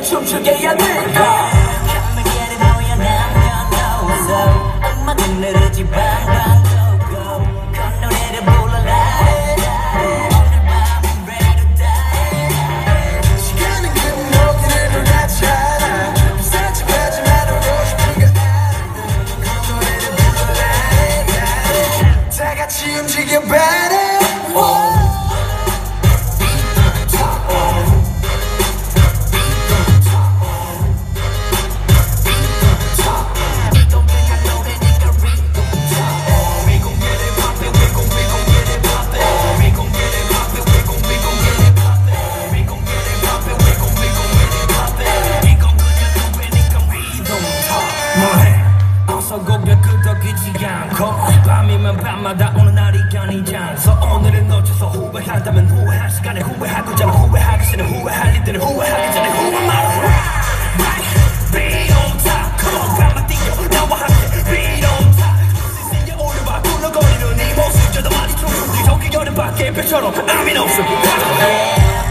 춤추게 해야 될까. 감미결에 모여 남겨놓아서 악마는 느르지 방방 도고 콧노래를 불러라. 오늘 밤은 ready to die. 시간은 끝나기를 놀랐잖아. 산책하지 말아도 싶은 거 알아. 콧노래를 불러라. 다 같이 움직여봐라. 고개 끄덕이지 않고 밤이면 밤마다 오는 날이 아니지 않소. 오늘을 놓쳐서 후회한다면 후회할 시간에 후회하고 전에 후회하기 전에 후회할 일들은 후회하기 전에 후회만 Be on top, come on 밤만 뛰어 나와 함께 Be on top. 세상에 오르막 굴러거리는 이 모습 저도 많이 춤추지 저기 여름 밖에 별처럼 아무 일 없음.